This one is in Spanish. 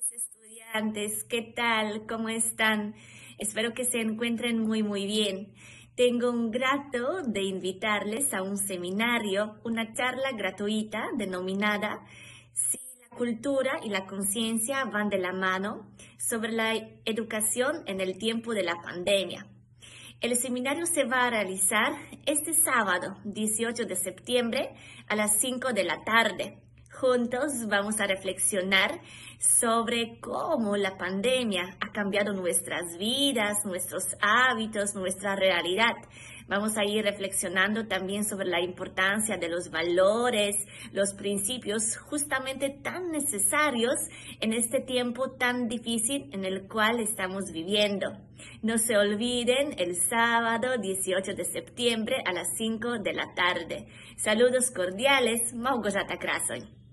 Estudiantes, ¿qué tal? ¿Cómo están? Espero que se encuentren muy bien. Tengo un grato de invitarles a un seminario, una charla gratuita denominada Si la cultura y la conciencia van de la mano sobre la educación en el tiempo de la pandemia. El seminario se va a realizar este sábado, 18 de septiembre, a las 5 de la tarde. Juntos vamos a reflexionar sobre cómo la pandemia ha cambiado nuestras vidas, nuestros hábitos, nuestra realidad. Vamos a ir reflexionando también sobre la importancia de los valores, los principios justamente tan necesarios en este tiempo tan difícil en el cual estamos viviendo. No se olviden el sábado 18 de septiembre a las 5 de la tarde. Saludos cordiales, Małgorzata Krasoń.